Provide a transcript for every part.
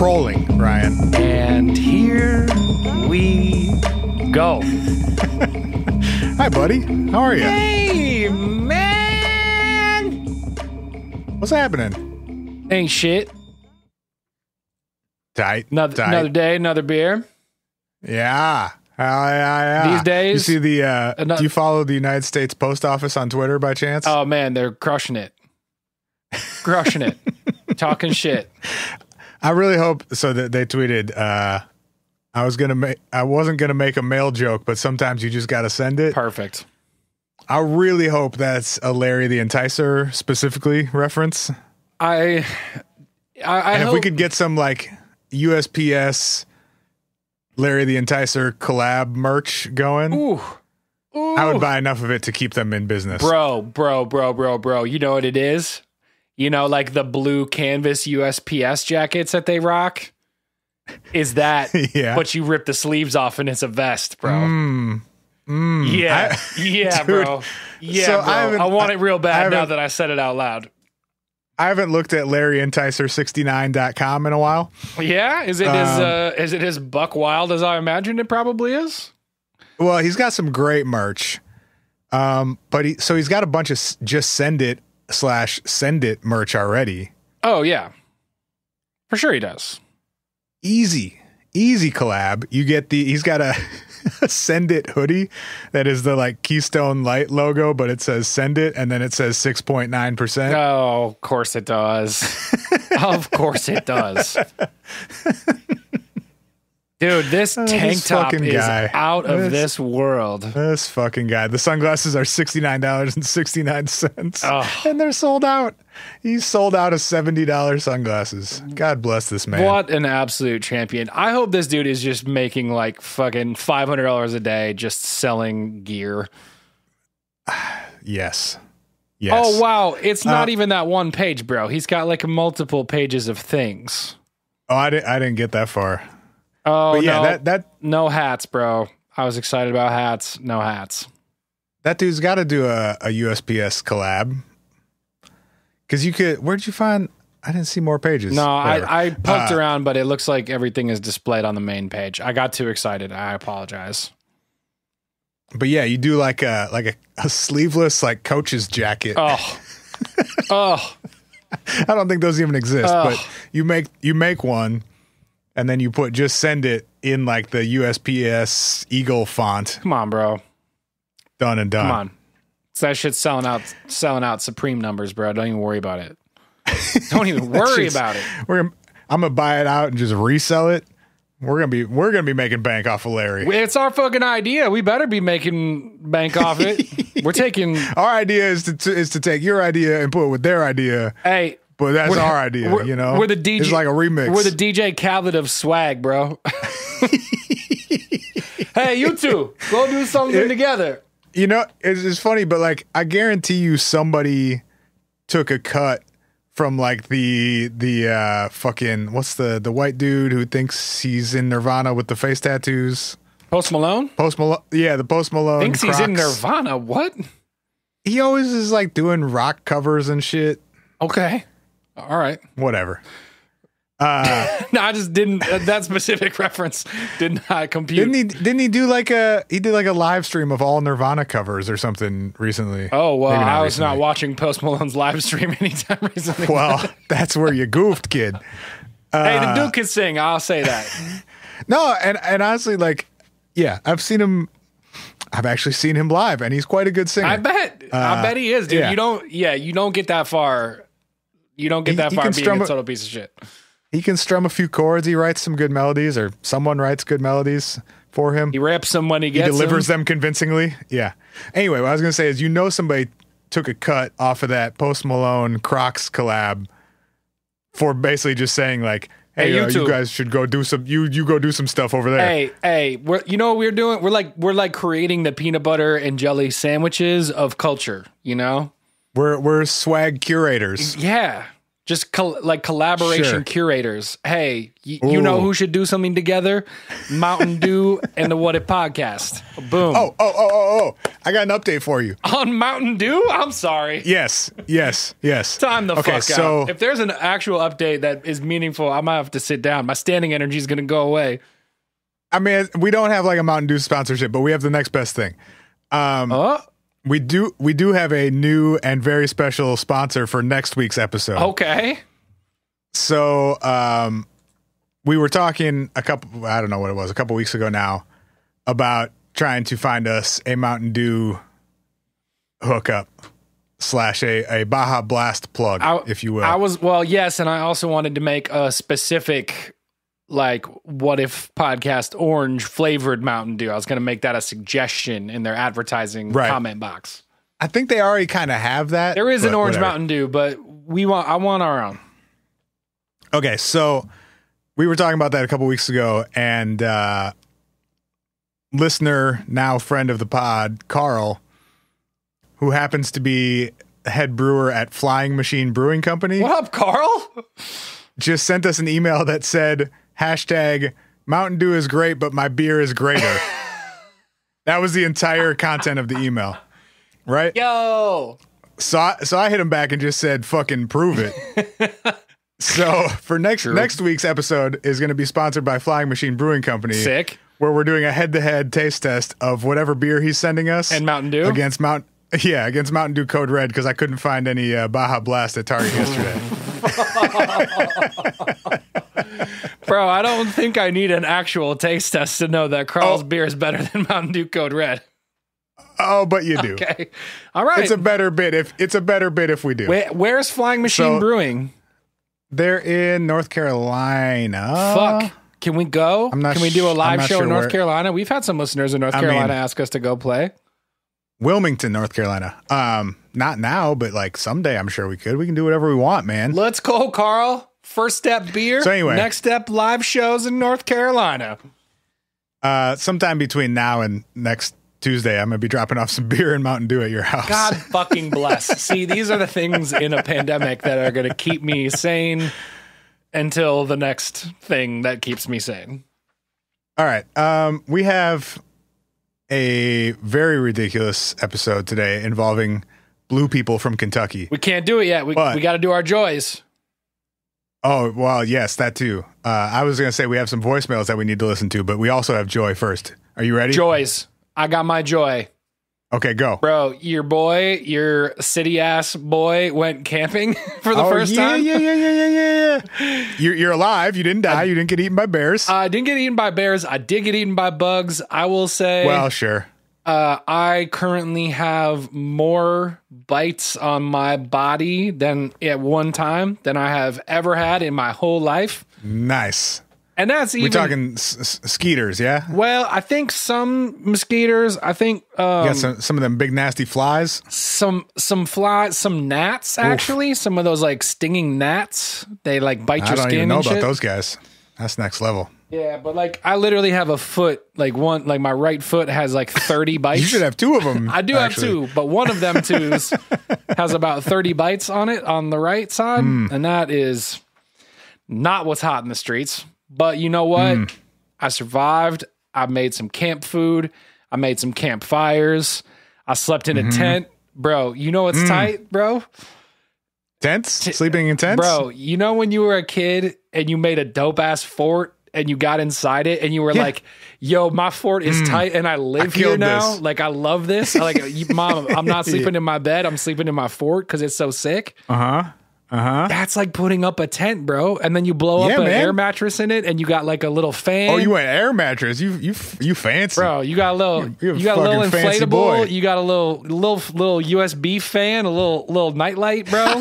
trolling, Ryan. And here we go. Hi, buddy. How are you? Hey, man. What's happening? Ain't shit. Tight. Another day, another beer. Yeah. Yeah. These days. You see do you follow the United States Post Office on Twitter by chance? Oh, man, they're crushing it. Crushing it. Talking shit. I really hope so that they tweeted, I wasn't gonna make a mail joke, but sometimes you just gotta send it. Perfect. I really hope that's a Larry the Enticer specifically reference. I and if hope we could get some like USPS Larry the Enticer collab merch going, Ooh. I would buy enough of it to keep them in business. Bro. You know what it is? You know, like the blue canvas USPS jackets that they rock? Is that, Yeah. but you rip the sleeves off and it's a vest, bro. Yeah, Dude, bro. Yeah, so bro. I want it real bad now that I said it out loud. I haven't looked at LarryEnticer69.com in a while. Yeah? Is it as buck wild as I imagined it probably is? Well, he's got some great merch. But he's got a bunch of just send it merch already. Oh, yeah. For sure he does. Easy collab. He's got a Send It hoodie that is the like Keystone Light logo, but it says Send It and then it says 6.9%. Oh, of course it does. Of course it does. Dude, this tank top is out of this world. This fucking guy. The sunglasses are $69.69. Oh. And they're sold out. He's sold out of $70 sunglasses. God bless this man. What an absolute champion. I hope this dude is just making like fucking $500 a day just selling gear. Yes. Oh, wow. It's not even that one page, bro. He's got like multiple pages of things. Oh, I didn't get that far. Oh, but yeah, no. that No hats, bro. I was excited about hats. No hats. That dude's got to do a USPS collab. Because where'd you find? I didn't see more pages. No, I poked around, but it looks like everything is displayed on the main page. I got too excited. I apologize. But yeah, you do like a sleeveless like coach's jacket. Oh. Oh. I don't think those even exist, but you make one. And then you just send it in like the USPS Eagle font. Come on, bro. Done and done. Come on. That shit's selling out Supreme numbers, bro. Don't even worry about it. Don't even worry about it. I'm gonna buy it out and just resell it. We're gonna be making bank off of Larry. It's our fucking idea. We better be making bank off it. We're taking our idea is to take your idea and put it with their idea. Hey. But that's our idea, you know? We're the DJ. It's like a remix. We're the DJ Khaled of swag, bro. Hey, you two, go do something together. You know, it's funny, but like, I guarantee you somebody took a cut from like the fucking, what's the white dude who thinks he's in Nirvana with the face tattoos? Post Malone? Yeah, the Post Malone. Thinks Crocs. He's in Nirvana? What? He always is like doing rock covers and shit. Okay. All right. Whatever. No, I just didn't. That specific reference did not compute. Didn't he do like a live stream of all Nirvana covers or something recently? Oh, well, I was not watching Post Malone's live stream anytime recently. Well, that's where you goofed, kid. Hey, the dude can sing. I'll say that. No, and honestly, like, yeah, I've actually seen him live, and he's quite a good singer. I bet he is, dude. Yeah. You don't get that far. You don't get that far being a total piece of shit. He can strum a few chords. He writes some good melodies, or someone writes good melodies for him. He raps them when he gets them. He delivers them convincingly. Yeah. Anyway, what I was going to say is, somebody took a cut off of that Post Malone Crocs collab for basically just saying like, hey, you guys should go do some, you go do some stuff over there. Hey, you know what we're doing? We're like creating the peanut butter and jelly sandwiches of culture, you know? We're swag curators. Yeah. Just collaboration curators. Hey, you know who should do something together? Mountain Dew and the What If podcast. Boom. Oh. I got an update for you. On Mountain Dew? I'm sorry. Yes. Time the fuck out. If there's an actual update that is meaningful, I might have to sit down. My standing energy is going to go away. I mean, we don't have like a Mountain Dew sponsorship, but we have the next best thing. We do have a new and very special sponsor for next week's episode. Okay. So, we were talking I don't know what it was, a couple weeks ago now, about trying to find us a Mountain Dew hookup / a Baja Blast plug, if you will. Yes, and I also wanted to make a specific like What If podcast orange flavored Mountain Dew. I was going to make that a suggestion in their advertising comment box. I think they already kind of have that. There is an orange Mountain Dew, but I want our own. Okay, so we were talking about that a couple weeks ago, and listener, now friend of the pod, Carl, who happens to be head brewer at Flying Machine Brewing Company. What up, Carl? Just sent us an email that said, #Mountain Dew is great, but my beer is greater. That was the entire content of the email, right? Yo. So I hit him back and just said, fucking prove it. So for next week's episode is going to be sponsored by Flying Machine Brewing Company. Sick. Where we're doing a head-to-head taste test of whatever beer he's sending us. And Mountain Dew? Against Mountain Dew Code Red, because I couldn't find any Baja Blast at Target yesterday. Bro, I don't think I need an actual taste test to know that Carl's beer is better than Mountain Dew Code Red. Oh, but you do. Okay. All right. It's a better bit if we do. Where's Flying Machine Brewing? They're in North Carolina. Fuck. Can we go? Can we do a live show in North Carolina? We've had some listeners in North Carolina ask us to go play. Wilmington, North Carolina. Not now, but like someday I'm sure we could. We can do whatever we want, man. Let's go, Carl. First step beer. So anyway, next step live shows in North Carolina. Sometime between now and next Tuesday, I'm going to be dropping off some beer and Mountain Dew at your house. God fucking bless. See, these are the things in a pandemic that are going to keep me sane until the next thing that keeps me sane. All right. We have a very ridiculous episode today involving blue people from Kentucky. We can't do it yet. We got to do our joys. Oh, well, yes, that too. I was going to say we have some voicemails that we need to listen to, but we also have Joy first. Are you ready? Joys. I got my joy. Okay, go. Bro, your city ass boy went camping for the first time. Yeah. You're alive. You didn't die. You didn't get eaten by bears. I didn't get eaten by bears. I did get eaten by bugs. I will say. Well, sure. I currently have more bites on my body than at one time than I have ever had in my whole life. Nice. And that's even... We're talking skeeters, yeah? Well, I think some mosquitoes, I think... you got some of them big nasty flies? Some flies, some gnats, actually. Oof. Some of those, like, stinging gnats. They, like, bite your skin and shit. I don't even know about those guys. That's next level. Yeah, but, like, I literally have a foot, like, my right foot has, like, 30 bites. You should have two of them. I do have two, but one of them twos has about 30 bites on it on the right side, and that is not what's hot in the streets. But you know what? I survived. I made some camp food. I made some campfires. I slept in a tent. Bro, you know what's tight, bro? Tents? Sleeping in tents? Bro, you know when you were a kid and you made a dope-ass fort and you got inside it and you were like, yo, my fort is tight and I live here now. This. Like, I love this. Like, Mom, I'm not sleeping in my bed. I'm sleeping in my fort because it's so sick. That's like putting up a tent, bro. And then you blow up an air mattress in it and you got like a little fan. Oh, you went air mattress. You fancy. Bro, you got a little inflatable. You got a little USB fan, a little nightlight, bro.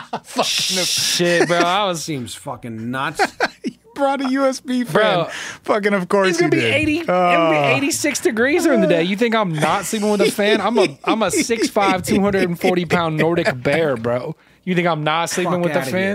Shit, bro. Seems fucking nuts. You brought a USB fan. Bro, fucking of course you did. It's gonna be 86 degrees during the day. You think I'm not sleeping with a fan? I'm a 6'5", 240 pound Nordic bear, bro. You think I'm not sleeping with the fan?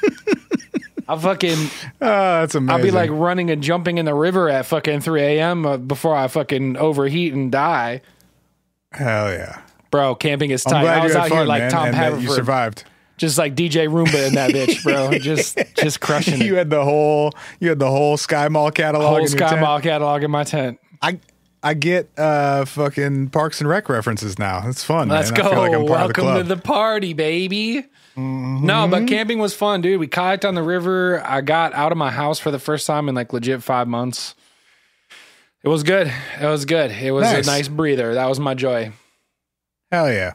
I fucking... that's amazing. I'll be like running and jumping in the river at fucking 3 a.m. Before I fucking overheat and die. Hell yeah. Bro, camping is tight. I was out here like Tom Haverford. You survived. Just like DJ Roomba in that bitch, bro. Just crushing it. You had the whole Sky Mall catalog. Whole Sky Mall catalog in my tent. I get fucking Parks and Rec references now. It's fun. Let's man. go. I feel like I'm part Welcome of the to club. the party, baby. No, but camping was fun, dude. We kayaked on the river. I got out of my house for the first time in like legit 5 months. It was good. It was good. It was a nice breather. That was my joy. Hell yeah.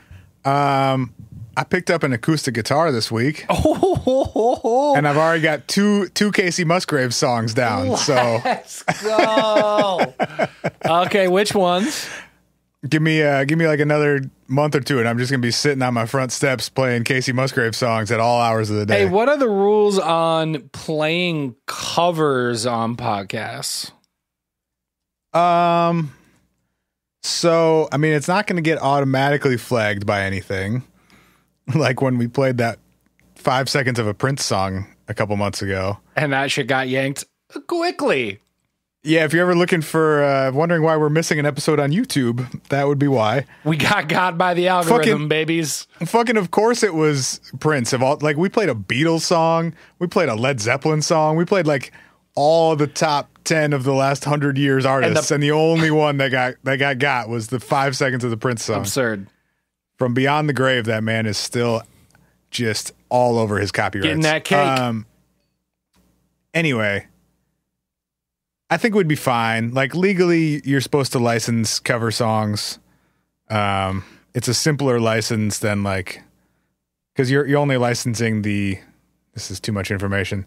I picked up an acoustic guitar this week. And I've already got two Casey Musgraves songs down. Let's go. Okay, which ones? Give me like another month or two, and I'm just gonna be sitting on my front steps playing Casey Musgraves songs at all hours of the day. Hey, what are the rules on playing covers on podcasts? So I mean, it's not gonna get automatically flagged by anything. Like when we played that 5 seconds of a Prince song a couple months ago. And that shit got yanked quickly. Yeah, if you're ever looking for, wondering why we're missing an episode on YouTube, that would be why. We got by the algorithm, babies. Fucking, of course it was Prince. Like, we played a Beatles song. We played a Led Zeppelin song. We played, like, all the top 10 of the last 100 years artists. And the only one that got was the 5 seconds of the Prince song. Absurd. From beyond the grave, that man is still just all over his copyrights. Getting that cake. Anyway, I think we'd be fine. Like, legally, you're supposed to license cover songs. It's a simpler license than, like, because you're only licensing this is too much information,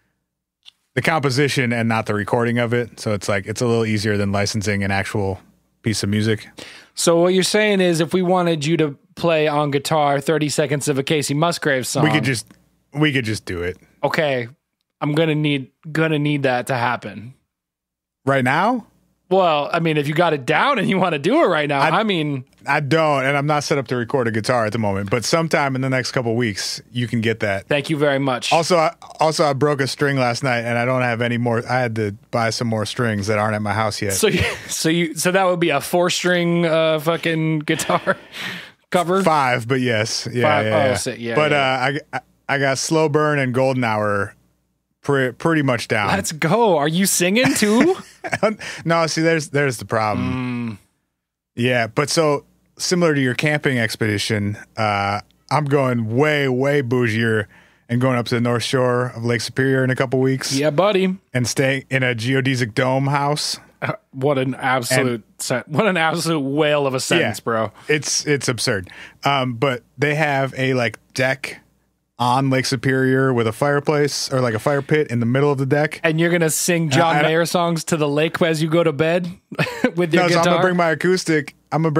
the composition and not the recording of it. So it's like, it's a little easier than licensing an actual piece of music. So what you're saying is, if we wanted you to play on guitar 30 seconds of a Casey Musgraves song, we could just do it. Okay, I'm gonna need that to happen right now. Well, I mean, if you got it down and you want to do it right now, I don't, and I'm not set up to record a guitar at the moment. But sometime in the next couple of weeks, you can get that. Thank you very much. Also, I broke a string last night, and I don't have any more. I had to buy some more strings that aren't at my house yet. So that would be a 4-string fucking guitar cover. 5, but yes, yeah. But I got Slow Burn and Golden Hour pretty much down. Let's go. Are you singing too? No, see, there's the problem. Yeah, but so similar to your camping expedition, I'm going way bougier and going up to the North Shore of Lake Superior in a couple weeks. Yeah, buddy. And staying in a geodesic dome house. What an absolute whale of a sentence, bro. It's absurd. But they have a like deck on Lake Superior with a fireplace or like a fire pit in the middle of the deck. And you're going to sing John Mayer songs to the lake as you go to bed with your guitar? So I'm going to bring my acoustic.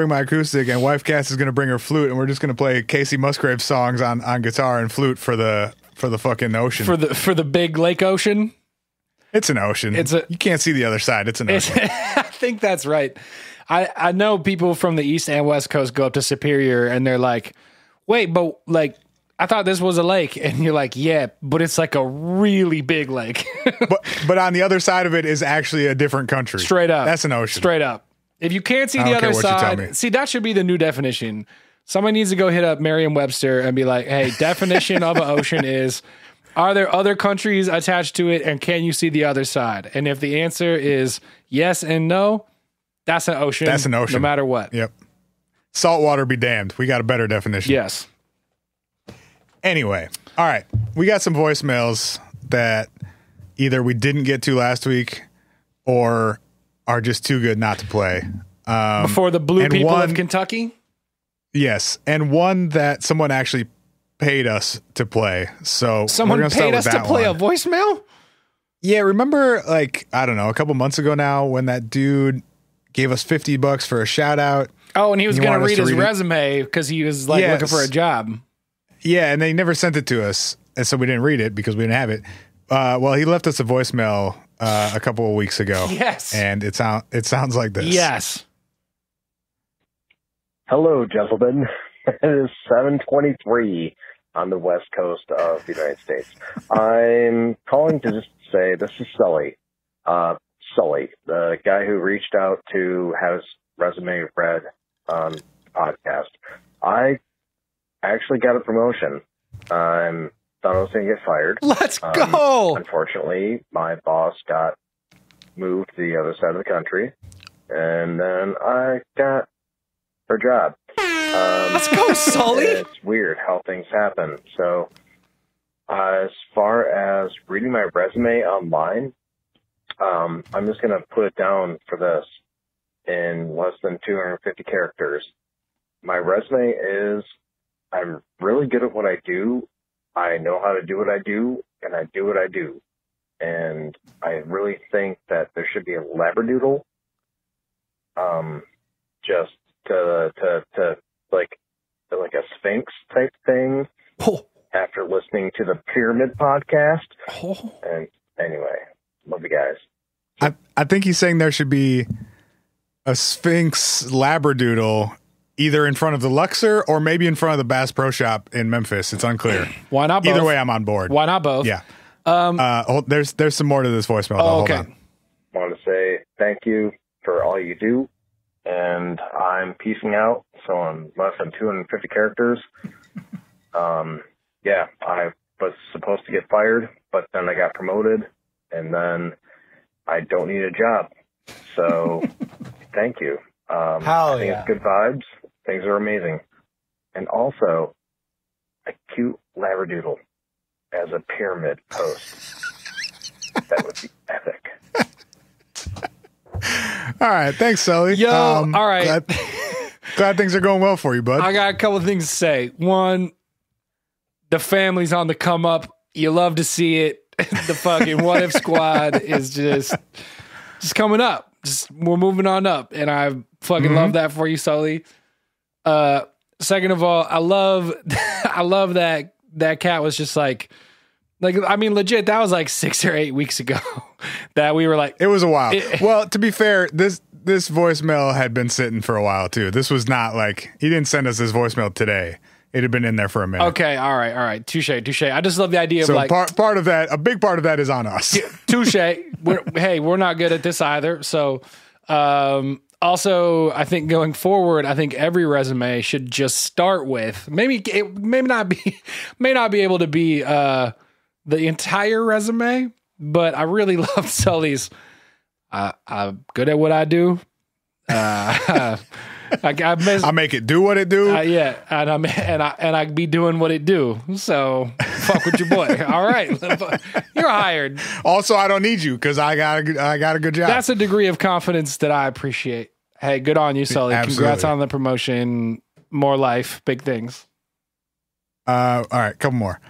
And Wife Cass is going to bring her flute, and we're just going to play Casey Musgraves songs on guitar and flute for the fucking ocean. For the big lake ocean? It's an ocean. You can't see the other side. It's an ocean. I think that's right. I know people from the East and West Coast go up to Superior and they're like, wait, but like, I thought this was a lake. And you're like, yeah, but it's like a really big lake. but on the other side of it is actually a different country. Straight up. That's an ocean. Straight up. If you can't see the other side, see, that should be the new definition. Someone needs to go hit up Merriam-Webster and be like, hey, definition of an ocean is, are there other countries attached to it, and can you see the other side? And if the answer is yes and no, that's an ocean. That's an ocean. No matter what. Yep. Saltwater be damned. We got a better definition. Yes. Anyway, all right. We got some voicemails that either we didn't get to last week or are just too good not to play. Before the blue people of Kentucky? Yes. And one that someone actually paid us to play. So someone paid us to play a voicemail? Yeah, remember, like, I don't know, a couple months ago now when that dude gave us $50 for a shout out. Oh, and he was going to read his resume because he was like looking for a job. Yeah, and they never sent it to us, and so we didn't read it because we didn't have it. Well, he left us a voicemail a couple of weeks ago. Yes. And it sounds like this. Yes. Hello, gentlemen. It is 7:23 on the west coast of the United States. I'm calling to just say this is Sully. Sully, the guy who reached out to have his resume read on podcast. I actually got a promotion I thought I was going to get fired. Let's go! Unfortunately, my boss got moved to the other side of the country, and then I got her job. Let's go, Sully! It's weird how things happen. So, as far as reading my resume online, I'm just going to put it down for this in less than 250 characters. My resume is, I'm really good at what I do. I know how to do what I do, and I do what I do. And I really think that there should be a labradoodle, just to like a Sphinx type thing. Oh. After listening to the Pyramid podcast. Oh. And anyway, love you guys. I think he's saying there should be a Sphinx labradoodle either in front of the Luxor or maybe in front of the Bass Pro Shop in Memphis. It's unclear. Why not both? Either way, I'm on board. Why not both? Yeah. There's some more to this voicemail. Though. Okay. Hold on. I want to say thank you for all you do, and I'm peacing out. So on less than 250 characters. Yeah, I was supposed to get fired, but then I got promoted, and then I don't need a job. So thank you. I think it's good vibes. Things are amazing. And also, a cute labradoodle as a pyramid post. That would be epic. All right. Thanks, Sully. Yo, all right. Glad things are going well for you, bud. I got a couple of things to say. One, the family's on the come up. You love to see it. The fucking What If Squad is just coming up. We're moving on up, and I fucking love that for you, Sully. Second of all, I love that cat was just like I mean, legit. That was like 6 or 8 weeks ago that we were like. It was a while. Well, to be fair, this voicemail had been sitting for a while too. This was not like he didn't send us this voicemail today. It had been in there for a minute. Okay, all right. Touche. I just love the idea of so like part of that. A big part of that is on us. Touche. We're not good at this either. So, also, I think going forward, I think every resume should just start with maybe it may not be able to be the entire resume, but I really love Sully's. I'm good at what I do. I make it do what it do. Yeah, and I be doing what it do. So fuck with your boy. All right, you're hired. Also, I don't need you because I got a good job. That's a degree of confidence that I appreciate. Hey, good on you, Sully. Absolutely. Congrats on the promotion. More life, big things. All right, couple more.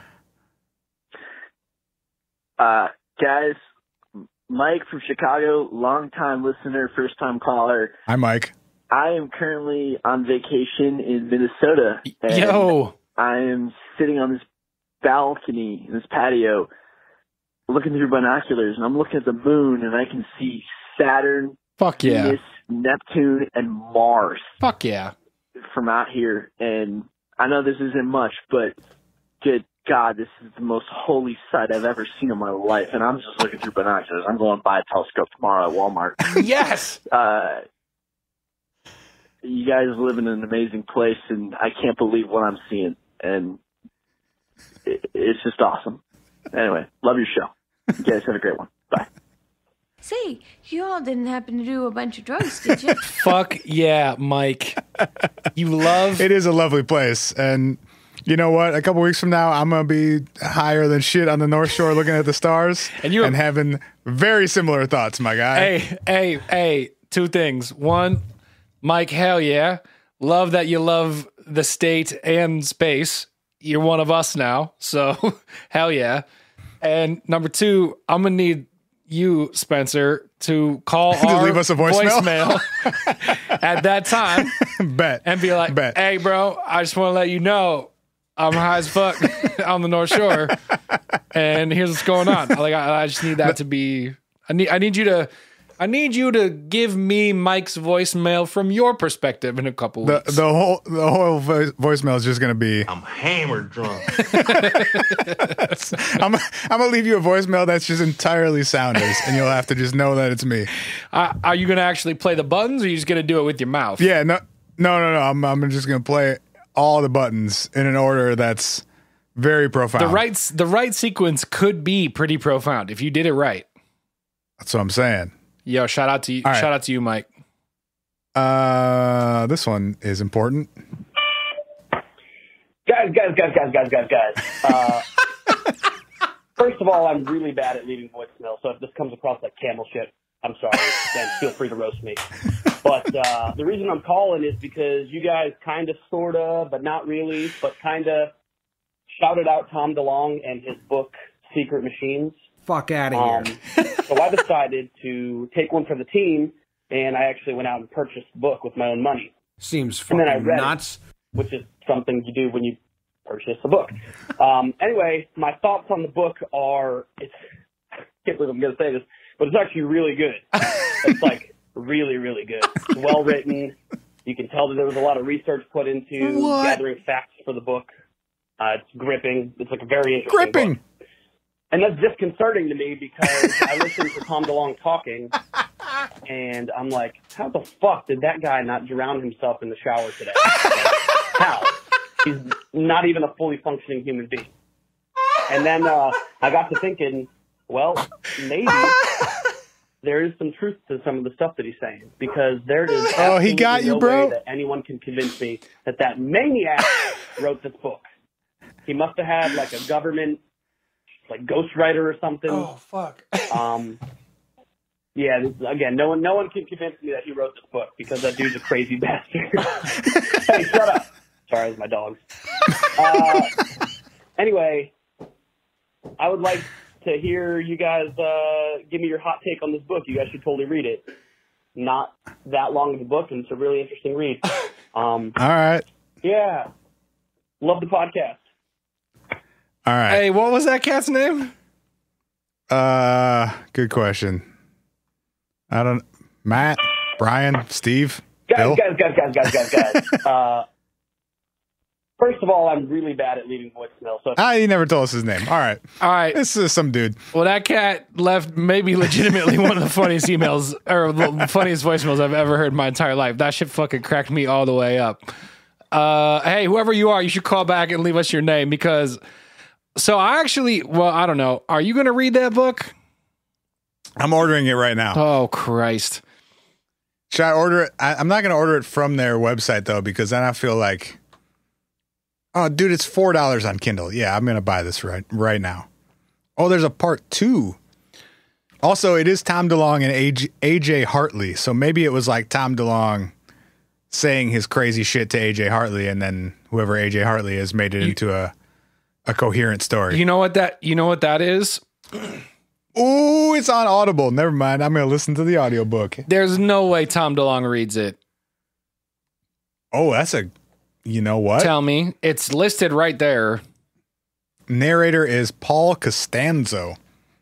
Guys, Mike from Chicago, long-time listener, first-time caller. Hi, Mike. I am currently on vacation in Minnesota. And Yo! I am sitting on this balcony, this patio, looking through binoculars, and I'm looking at the moon, and I can see Saturn, fuck yeah, Venus, Neptune, and Mars. Fuck yeah. From out here. And I know this isn't much, but good God, this is the most holy sight I've ever seen in my life. And I'm just looking through binoculars. I'm going to buy a telescope tomorrow at Walmart. Yes! You guys live in an amazing place, and I can't believe what I'm seeing. And it's just awesome. Anyway, love your show. You guys have a great one. Bye. Say, you all didn't happen to do a bunch of drugs, did you? Fuck yeah, Mike. It is a lovely place. And you know what? A couple weeks from now, I'm going to be higher than shit on the North Shore looking at the stars and having very similar thoughts, my guy. Hey, two things. One, Mike, hell yeah. Love that you love the state and space. You're one of us now. So, hell yeah. And number two, I'm going to need you, Spencer, to call our leave us a voicemail at that time. Bet. And be like, hey, bro, I just want to let you know I'm high as fuck on the North Shore. And here's what's going on. Like, I just need that to be, I need you to give me Mike's voicemail from your perspective in a couple weeks. The whole voicemail is just going to be, I'm hammered drunk. I'm going to leave you a voicemail that's just entirely sounders, and you'll have to just know that it's me. Are you going to actually play the buttons, or are you just going to do it with your mouth? Yeah, no. I'm just going to play all the buttons in an order that's Very profound. The right sequence could be pretty profound if you did it right. That's what I'm saying. Yo, shout out to you. Right. Shout out to you, Mike. This one is important. Guys. First of all, I'm really bad at leaving voicemail, so if this comes across like camel shit, I'm sorry, then feel free to roast me. But the reason I'm calling is because you guys kind of, sort of, but not really, but kind of shouted out Tom DeLonge and his book, Secret Machines. Fuck out of here. So I decided to take one for the team, and I actually went out and purchased the book with my own money. Seems fucking nuts. Which is something you do when you purchase a book. Anyway, my thoughts on the book are, I can't believe I'm going to say this, but it's actually really good. It's like really, really good. It's well written. You can tell that there was a lot of research put into gathering facts for the book. It's gripping. It's like a very interesting book. And that's disconcerting to me because I listened to Tom DeLonge talking, and I'm like, how the fuck did that guy not drown himself in the shower today? Like, how? He's not even a fully functioning human being. And then I got to thinking, well, maybe there is some truth to some of the stuff that he's saying, because there is he got you, no bro. way that anyone can convince me that maniac wrote this book. He must have had like a government, like ghostwriter or something. Oh fuck. Yeah. Again, no one can convince me that he wrote this book because that dude's a crazy bastard. Hey, shut up. Sorry, it's my dogs. Anyway, I would like to hear you guys give me your hot take on this book. You guys should totally read it. Not that long of a book, and it's a really interesting read. All right. Yeah. Love the podcast. All right. Hey, what was that cat's name? Good question. I don't. Matt, Brian, Steve, Guys. Bill? First of all, I'm really bad at leaving voicemail. So He never told us his name. All right. This is some dude. Well, that cat left maybe legitimately one of the funniest emails or the funniest voicemails I've ever heard in my entire life. That shit fucking cracked me all the way up. Hey, whoever you are, you should call back and leave us your name because. So I don't know. Are you going to read that book? I'm ordering it right now. Oh, Christ. Should I order it? I'm not going to order it from their website, though, because then I feel like, oh, dude, it's $4 on Kindle. Yeah, I'm going to buy this right now. Oh, there's a part 2. Also, it is Tom DeLonge and AJ Hartley. So maybe it was like Tom DeLonge saying his crazy shit to AJ Hartley, and then whoever AJ Hartley is made it into a coherent story. You know what that is? Ooh, it's on Audible. Never mind. I'm going to listen to the audiobook. There's no way Tom DeLonge reads it. Oh, you know what? Tell me. It's listed right there. Narrator is Paul Costanzo.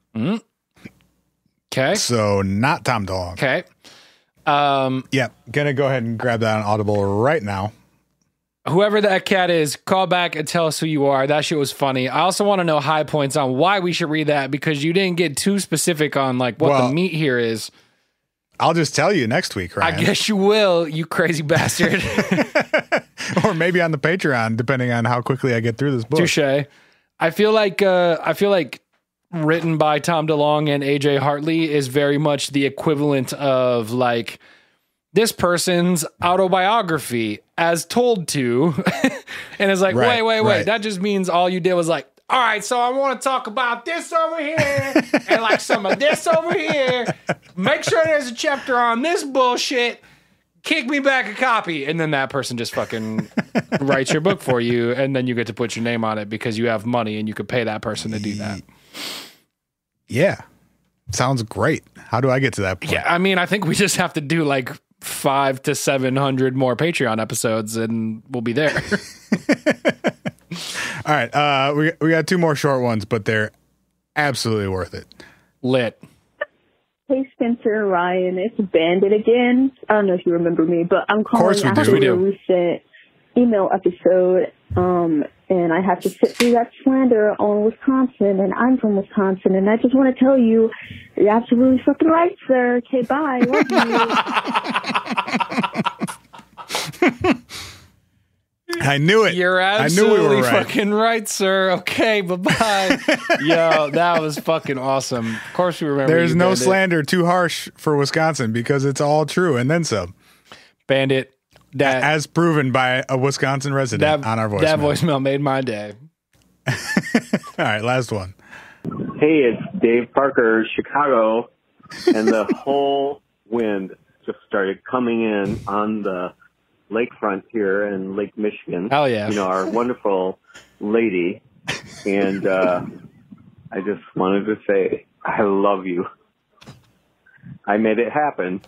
Okay. So not Tom DeLonge. Okay. Yeah. Gonna go ahead and grab that on Audible right now. Whoever that cat is, call back and tell us who you are. That shit was funny. I also want to know high points on why we should read that because you didn't get too specific on like what the meat here is. I'll just tell you next week, Ryan. I guess you will, you crazy bastard. Or maybe on the Patreon, depending on how quickly I get through this book. Touche. I feel like written by Tom DeLonge and AJ Hartley is very much the equivalent of like this person's autobiography as told to. And it's like, wait. That just means all you did was like, all right, so I want to talk about this over here and like some of this over here. Make sure there's a chapter on this bullshit. Kick me back a copy. And then that person just fucking writes your book for you. And then you get to put your name on it because you have money and you could pay that person to do that. Yeah. Sounds great. How do I get to that point? Yeah, I mean, I think we just have to do like 500 to 700 more Patreon episodes and we'll be there. All right. We got 2 more short ones, but they're absolutely worth it. Lit. Hey, Spencer, Ryan, it's Bandit again. I don't know if you remember me, but I'm calling after a recent email episode, and I have to sit through that slander on Wisconsin, and I'm from Wisconsin, and I just want to tell you, you're absolutely fucking right, sir. Okay, bye. Love you. I knew it. You're absolutely fucking right, sir. Okay, bye-bye. Yo, that was fucking awesome. Of course we remember. There's no slander too harsh for Wisconsin because it's all true and then some. Bandit. That, as proven by a Wisconsin resident on our voicemail. That voicemail made my day. All right, last one. Hey, it's Dave Parker, Chicago, and the whole wind just started coming in on the lakefront here in Lake Michigan. Hell yeah. You know, our wonderful lady. And I just wanted to say, I love you. I made it happen.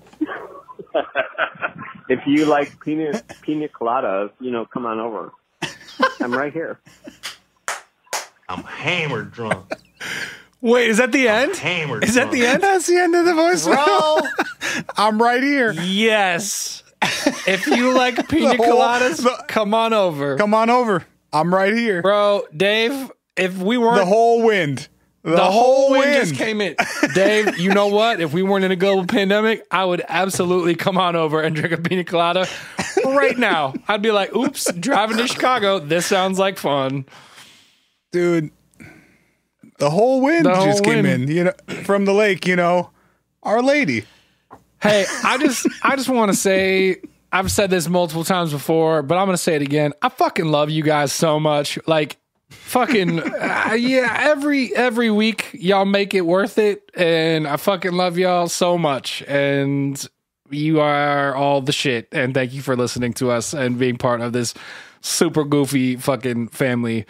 If you like pina coladas, you know, come on over. I'm right here. I'm hammered drunk. Wait, is that the end? Hammered is that the end? That's the end of the voicemail. I'm right here. Yes. If you like pina coladas, come on over. Come on over. I'm right here. Bro, Dave, if we weren't... The whole wind. The whole wind just came in. Dave, you know what? If we weren't in a global pandemic, I would absolutely come on over and drink a pina colada right now. I'd be like, oops, driving to Chicago. This sounds like fun. Dude, the whole wind just came in, you know, from the lake, you know, Our Lady. Hey, I just want to say, I've said this multiple times before, but I'm going to say it again. I fucking love you guys so much. Like, fucking yeah, every week y'all make it worth it, and I fucking love y'all so much, and you are all the shit, and thank you for listening to us and being part of this super goofy fucking family.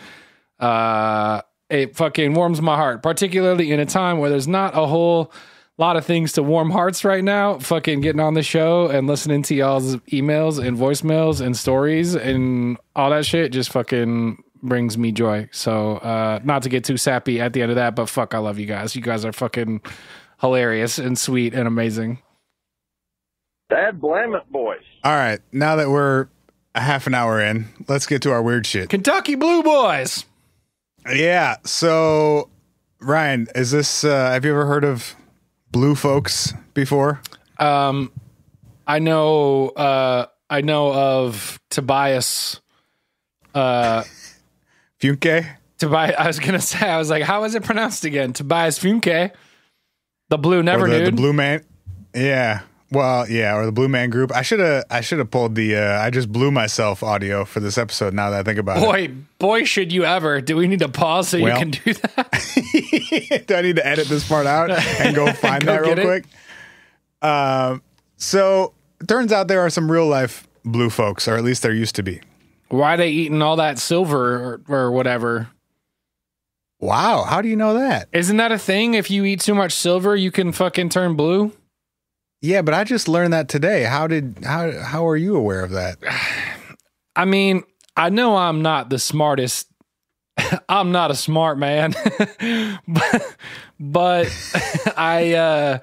It fucking warms my heart, particularly in a time where there's not a whole lot of things to warm hearts right now. Fucking getting on the show and listening to y'all's emails and voicemails and stories and all that shit just fucking brings me joy. So not to get too sappy at the end of that, but fuck, I love you guys. You guys are fucking hilarious and sweet and amazing. Dad, blame it, boys. All right, now that we're a half an hour in, let's get to our weird shit. Kentucky Blue Boys. Yeah, so Ryan, is this have you ever heard of blue folks before? I know of Tobias Funke? I was gonna say, I was like, how is it pronounced again? Tobias Funke, the Blue Never Nude, the Blue Man. Yeah, well, yeah, or the Blue Man Group. I should have pulled the I just blew myself audio for this episode. Now that I think about it, boy, should you ever? Do we need to pause so you can do that? Do I need to edit this part out and go find that real quick? So it turns out there are some real life blue folks, or at least there used to be. Why are they eating all that silver or whatever? Wow, how do you know that? Isn't that a thing? If you eat too much silver, you can fucking turn blue? Yeah, but I just learned that today. How are you aware of that? I mean, I know I'm not the smartest. I'm not a smart man, but I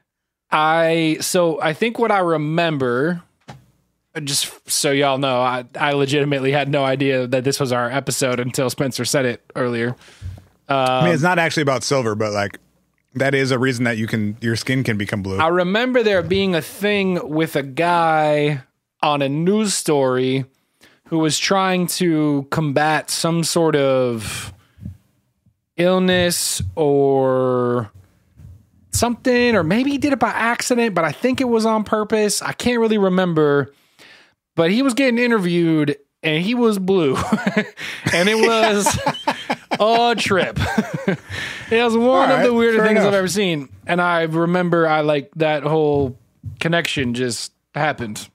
think what I remember, just so y'all know, I legitimately had no idea that this was our episode until Spencer said it earlier. I mean, it's not actually about silver, but like that is a reason that your skin can become blue. I remember there being a thing with a guy on a news story who was trying to combat some sort of illness or something, or maybe he did it by accident, but I think it was on purpose. I can't really remember, but he was getting interviewed and he was blue and it was a trip. It was one of the weirder things I've ever seen. And I remember that whole connection just happened.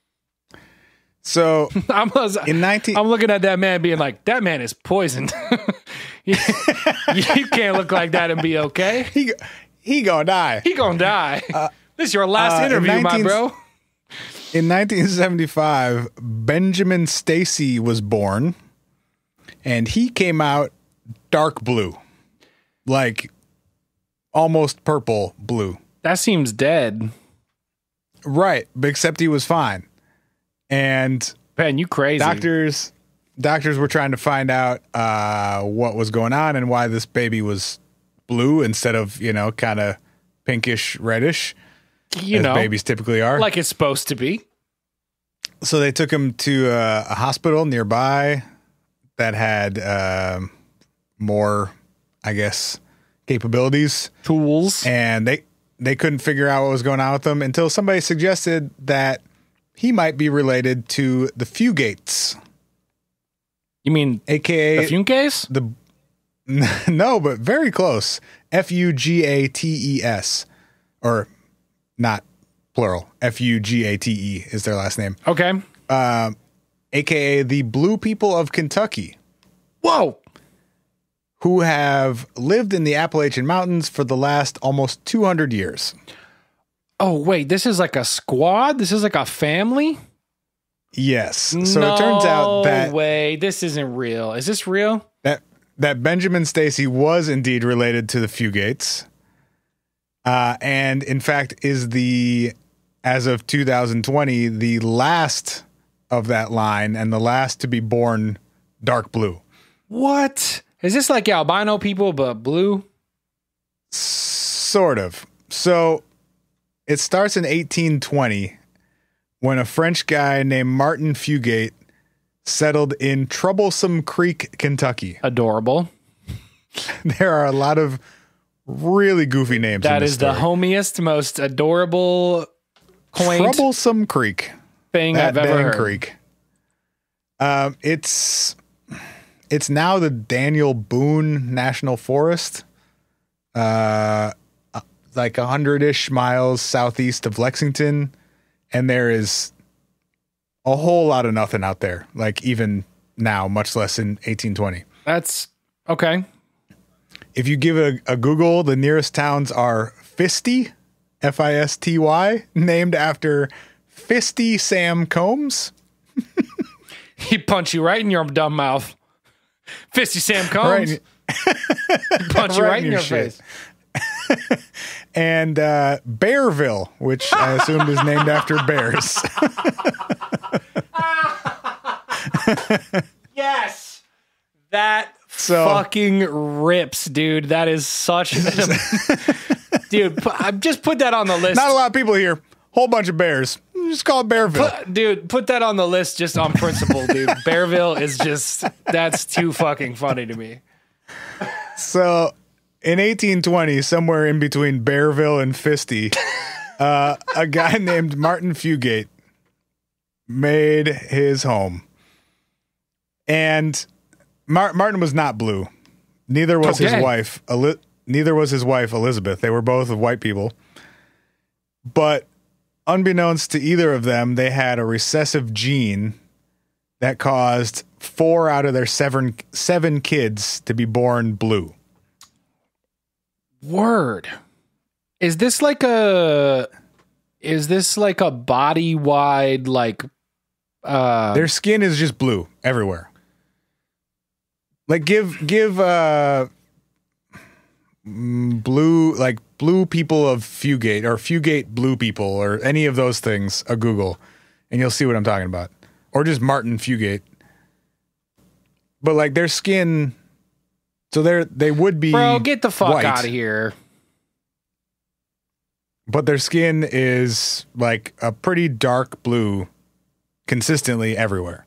So I'm looking at that man being like, that man is poisoned. You can't look like that and be okay. He gonna die. He gonna die. This is your last interview, my bro. In 1975, Benjamin Stacy was born, and he came out dark blue, like almost purple blue. That seems dead. Right, but except he was fine. And man, you crazy. Doctors were trying to find out what was going on and why this baby was blue instead of, kind of pinkish reddish, as babies typically are. Like it's supposed to be. So they took him to a hospital nearby that had more, I guess, capabilities. Tools. And they couldn't figure out what was going on with him until somebody suggested that he might be related to the Fugates. You mean AKA the Fugates? No, but very close. Fugates. Or not plural. Fugate is their last name. Okay. AKA the Blue People of Kentucky. Whoa. Who have lived in the Appalachian Mountains for the last almost 200 years. Oh, wait, this is like a squad? This is like a family? Yes. So it turns out that... No way, this isn't real. Is this real? That Benjamin Stacy was indeed related to the Fugates. And in fact is as of 2020, the last of that line and the last to be born dark blue. What? Is this like albino people, but blue? Sort of. So it starts in 1820 when a French guy named Martin Fugate settled in Troublesome Creek, Kentucky. Adorable. There are a lot of really goofy names. That is the homiest, most adorable, quaint Troublesome Creek thing I've ever heard. Creek. It's now the Daniel Boone National Forest, like 100-ish miles southeast of Lexington, and there is a whole lot of nothing out there, like even now, much less in 1820. That's okay. If you give it a Google, the nearest towns are Fisty, Fisty, named after Fisty Sam Combs. He punch you right in your dumb mouth. Fisty Sam Combs. Punch you right in your face. And Bearville, which I assumed is named after bears. Yes. That fucking rips, dude. That is such dude, just put that on the list. Not a lot of people here. Whole bunch of bears. Just call it Bearville. Put that on the list just on principle, dude. Bearville is just, that's too fucking funny to me. So in 1820, somewhere in between Bearville and Fisty, a guy named Martin Fugate made his home. And Martin was not blue. Neither was his wife. Neither was his wife, Elizabeth. They were both white people. But unbeknownst to either of them, they had a recessive gene that caused 4 out of their seven kids to be born blue. Word. Is this like a body wide, like, their skin is just blue everywhere. Like give blue, like blue people of Fugate or Fugate blue people or any of those things a Google and you'll see what I'm talking about. Or just Martin Fugate. But like their skin, so they would be bro, get the fuck white, out of here. But their skin is like a pretty dark blue consistently everywhere.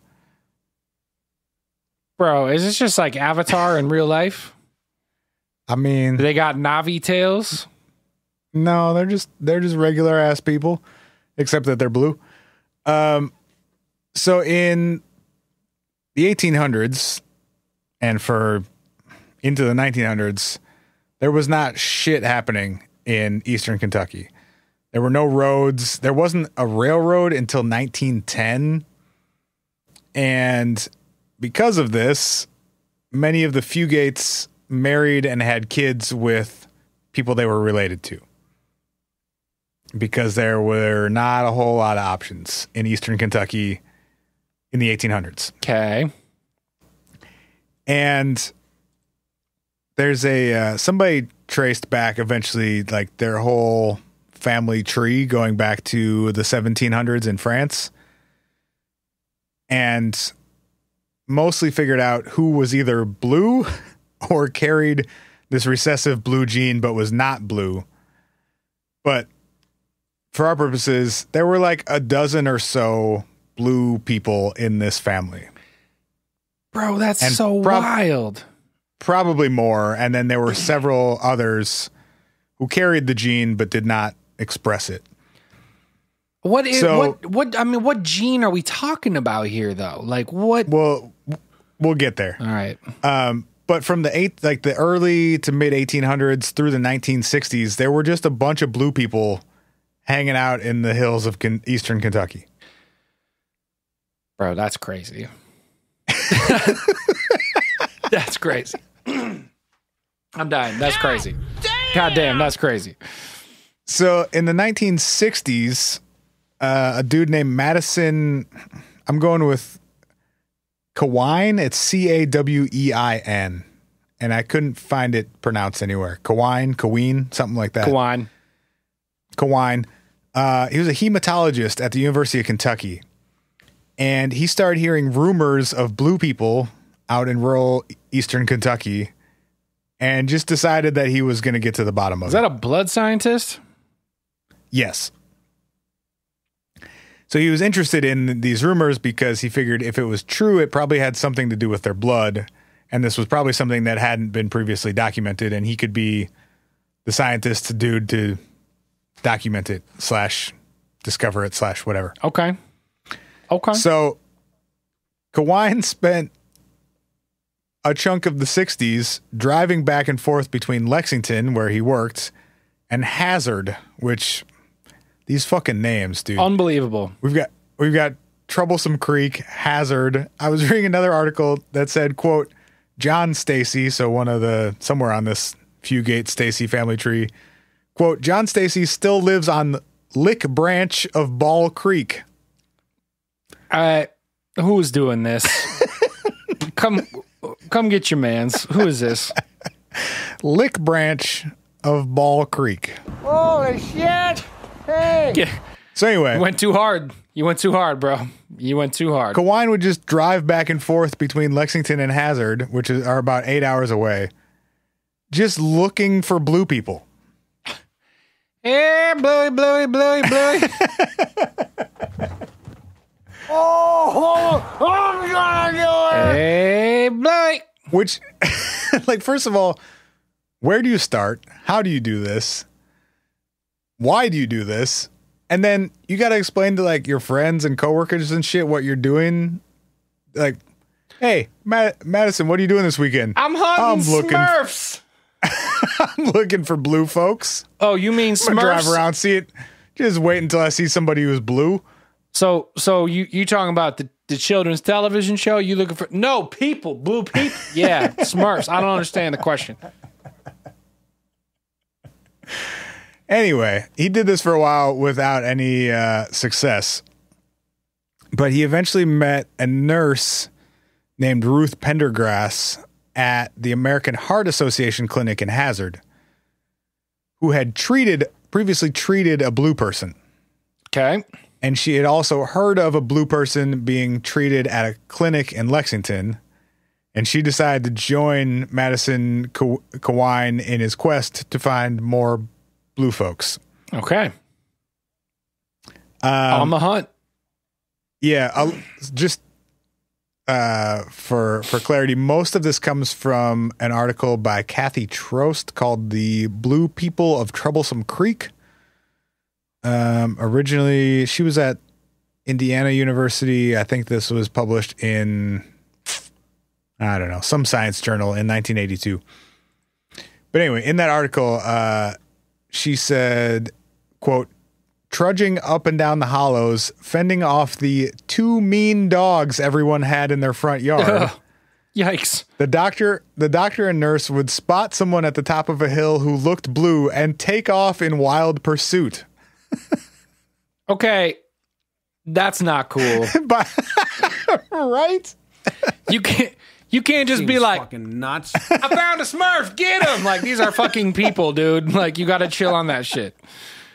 Bro, is this just like Avatar in real life? I mean, they got Navi tails? No, they're just regular ass people, except that they're blue. So in the 1800s and for into the 1900s, there was not shit happening in Eastern Kentucky. There were no roads. There wasn't a railroad until 1910. And because of this, many of the Fugates married and had kids with people they were related to. Because there were not a whole lot of options in Eastern Kentucky in the 1800s. Okay. And there's somebody traced back eventually like their whole family tree going back to the 1700s in France. And mostly figured out who was either blue or carried this recessive blue gene but was not blue. But for our purposes, there were like a dozen or so blue people in this family. Bro, that's so wild. Probably more. And then there were several others who carried the gene but did not express it. What gene are we talking about here though? Like what? Well, we'll get there. All right. But from the early to mid 1800s through the 1960s, there were just a bunch of blue people hanging out in the hills of eastern Kentucky. Bro, that's crazy. That's crazy. I'm dying. That's crazy. God damn, that's crazy. So in the 1960s, a dude named Madison, I'm going with Cawein. It's Cawein. And I couldn't find it pronounced anywhere. Cawein, something like that. Cawein. He was a hematologist at the University of Kentucky. And he started hearing rumors of blue people out in rural eastern Kentucky and just decided that he was going to get to the bottom of it. Is that a blood scientist? Yes. So he was interested in these rumors because he figured if it was true, it probably had something to do with their blood. And this was probably something that hadn't been previously documented. And he could be the scientist dude to document it / discover it / whatever. Okay. So Cawein spent a chunk of the 60s driving back and forth between Lexington, where he worked, and Hazard, which these fucking names, dude. Unbelievable. We've got Troublesome Creek, Hazard. I was reading another article that said, quote, John Stacy, so somewhere on this Fugates Stacy family tree, quote, John Stacy still lives on Lick Branch of Ball Creek. Who's doing this? Come get your mans. Who is this? Lick Branch of Ball Creek. Holy shit! Hey! Yeah. So anyway. You went too hard, bro. You went too hard. Cawein would just drive back and forth between Lexington and Hazard, which are about 8 hours away, just looking for blue people. Hey, bluey. Oh, I'm gonna do it! Hey, Blake! Which, like, first of all, where do you start? How do you do this? Why do you do this? And then you got to explain to, like, your friends and coworkers and shit what you're doing. Like, hey, Madison, what are you doing this weekend? I'm hunting Smurfs. I'm looking for blue folks. Oh, you mean Smurfs? I'm gonna drive around, see it. Just wait until I see somebody who's blue. So you talking about the children's television show? You looking for blue people? Yeah, Smurfs. I don't understand the question. Anyway, he did this for a while without any success, but he eventually met a nurse named Ruth Pendergrass at the American Heart Association clinic in Hazard, who had previously treated a blue person. Okay. And she had also heard of a blue person being treated at a clinic in Lexington. And she decided to join Madison Cawein in his quest to find more blue folks. Okay. On the hunt. Yeah. For clarity, most of this comes from an article by Kathy Trost called The Blue People of Troublesome Creek. Originally, she was at Indiana University. I think this was published in, I don't know, some science journal in 1982. But anyway, in that article, she said, quote, trudging up and down the hollows, fending off the 2 mean dogs everyone had in their front yard. Yikes. The doctor and nurse would spot someone at the top of a hill who looked blue and take off in wild pursuit. Okay, that's not cool. Right? You can't just be like, fucking nuts. I found a Smurf, get him! Like, these are fucking people, dude. Like, you gotta chill on that shit.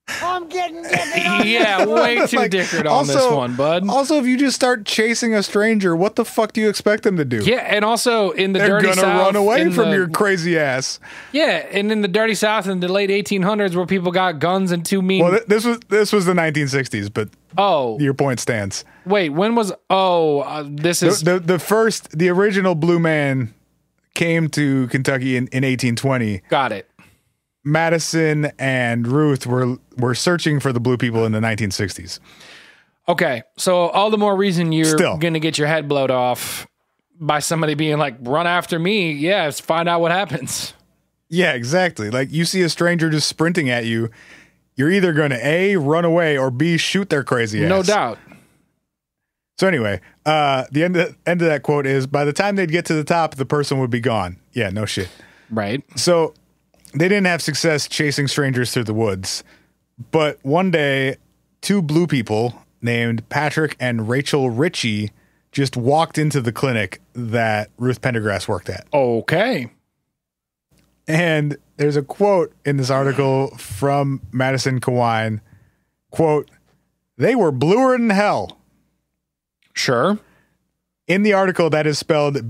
I'm getting Dickard. Yeah, way too Dickard on this one, bud. Also, if you just start chasing a stranger, what the fuck do you expect them to do? Yeah, and also in the They're dirty gonna South, run away from your crazy ass. Yeah, and in the dirty South in the late 1800s, where people got guns and too mean. Well, this was the 1960s, but your point stands. Wait, when was? This is the original blue man came to Kentucky in 1820. Got it. Madison and Ruth were searching for the blue people in the 1960s. Okay, so all the more reason you're Still. going to get your head blowed off by somebody being like, run after me. Yeah, let's find out what happens. Yeah, exactly. Like, you see a stranger just sprinting at you, you're either going to A, run away, or B, shoot their crazy ass. No doubt. So anyway, the end of that quote is, by the time they'd get to the top, the person would be gone. Yeah, no shit. Right. So they didn't have success chasing strangers through the woods. But one day, two blue people named Patrick and Rachel Ritchie just walked into the clinic that Ruth Pendergrass worked at. Okay. And there's a quote in this article from Madison Kawine. Quote, "They were bluer than hell." Sure. In the article, that is spelled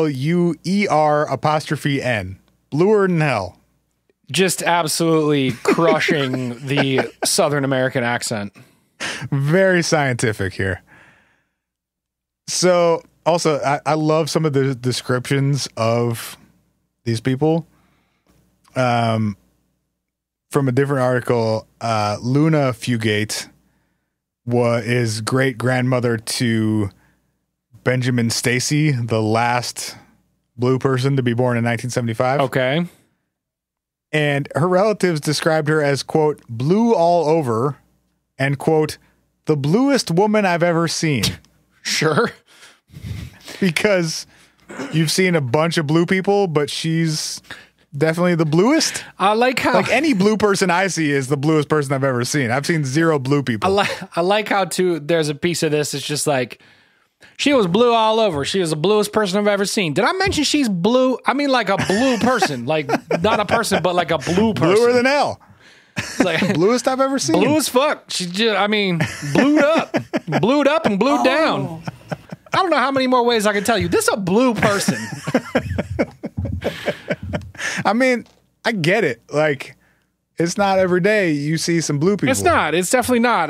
BLUER''N. Bluer than hell. Just absolutely crushing the Southern American accent. Very scientific here. So, also, I love some of the descriptions of these people. From a different article, Luna Fugate is great grandmother to Benjamin Stacy, the last blue person to be born in 1975. Okay. And her relatives described her as, quote, blue all over, and, quote, the bluest woman I've ever seen. Sure. Because you've seen a bunch of blue people, but she's definitely the bluest. I like how... Like, any blue person I see is the bluest person I've ever seen. I've seen zero blue people. I like how, too, there's a piece of this. It's just like, she was blue all over. She was the bluest person I've ever seen. Did I mention she's blue? I mean, like a blue person. Like, not a person, but like a blue person. Bluer than hell. Like, bluest I've ever seen. Blue as fuck. She's just, I mean, blued up. Blued up and blued down. I don't know how many more ways I can tell you. This is a blue person. I mean, I get it. Like, it's not every day you see some blue people. It's not. It's definitely not.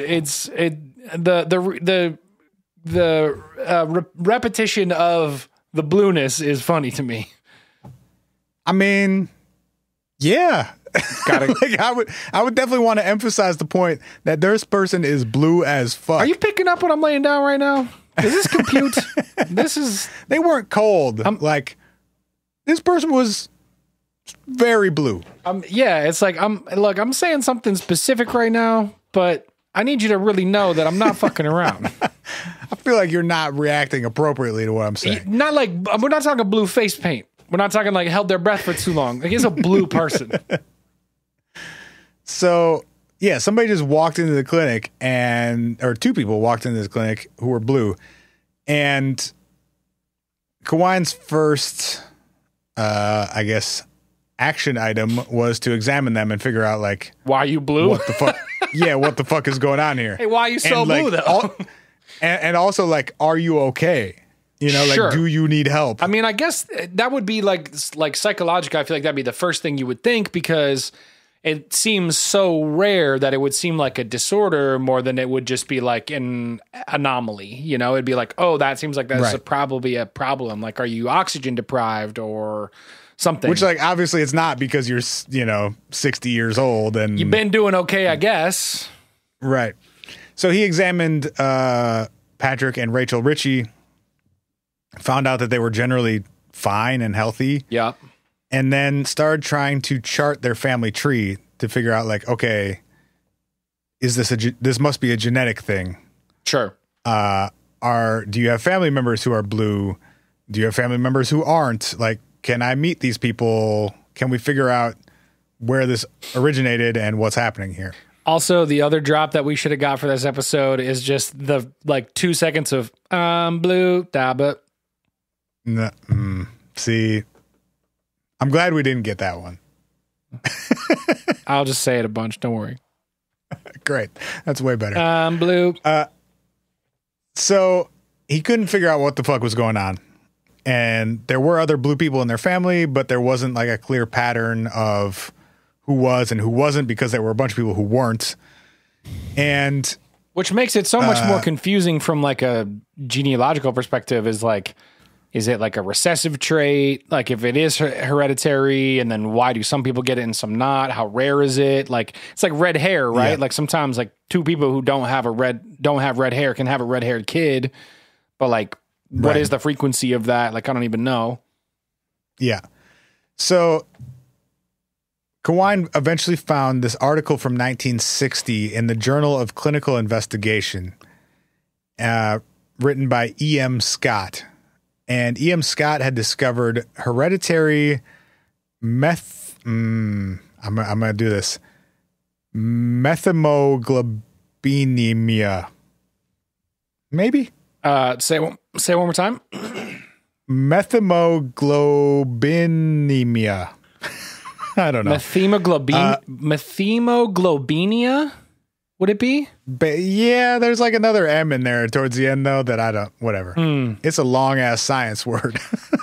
The repetition of the blueness is funny to me. I mean, yeah. Like, I would definitely want to emphasize the point that this person is blue as fuck. Are you picking up what I'm laying down right now? Does this compute? They weren't cold. Like, this person was very blue. Yeah, it's like I'm saying something specific right now, but I need you to really know that I'm not fucking around. I feel like you're not reacting appropriately to what I'm saying. Not like, we're not talking blue face paint. We're not talking like held their breath for too long. Like, he's a blue person. So, yeah, somebody just walked into the clinic or two people walked into the clinic who were blue. And Kawine's first, I guess, action item was to examine them and figure out, like, why are you blue? What the fuck? Yeah, what the fuck is going on here? Hey, why are you so blue, though? And also, like, are you okay? You know, like, do you need help? I mean, I guess that would be like psychological. I feel like that'd be the first thing you would think, because it seems so rare that it would seem like a disorder more than it would just be like an anomaly. You know, it'd be like, oh, that seems like that's probably a problem. Like, are you oxygen deprived or something? Which, like, obviously it's not, because you're, 60 years old and you've been doing okay, I guess. Right. So he examined Patrick and Rachel Ritchie, found out that they were generally fine and healthy. Yeah. And then started trying to chart their family tree to figure out, like, okay, is this must be a genetic thing? Sure. Do you have family members who are blue? Do you have family members who aren't? Like, can I meet these people? Can we figure out where this originated and what's happening here? Also, the other drop that we should have got for this episode is just the 2 seconds of blue, dabba. See, I'm glad we didn't get that one. I'll just say it a bunch. Don't worry. Great. That's way better. Blue. So he couldn't figure out what the fuck was going on. And there were other blue people in their family, but there wasn't like a clear pattern of who was and who wasn't because there were a bunch of people who weren't. And which makes it so much more confusing from like a genealogical perspective is like, is it like a recessive trait? Like if it is hereditary, and then why do some people get it and some not? How rare is it? Like it's like red hair, right? Yeah. Like sometimes like two people who don't have red hair can have a red haired kid, but like what is the frequency of that? Like I don't even know. Yeah. So Kawine eventually found this article from 1960 in the Journal of Clinical Investigation, written by E.M. Scott. And E.M. Scott had discovered hereditary I'm going to do this. Methemoglobinemia. Maybe? Say it one more time. Methemoglobinemia. I don't know. Methemoglobinemia? Would it be? But yeah, there's like another M in there towards the end, though, that I don't, whatever. It's a long ass science word.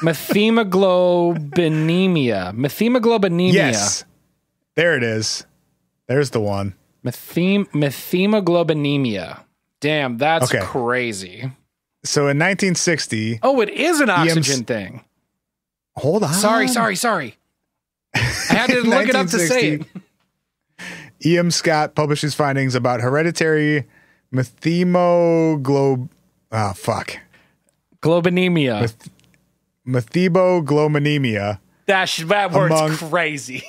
Methemoglobinemia. Yes. There it is. There's the one. Methemoglobinemia. Damn, that's crazy. So in 1960. Oh, it is an oxygen thing. Hold on. Sorry. I had to look it up to say it. E.M. Scott published his findings about hereditary globinemia. methemoglobinemia. That word's crazy.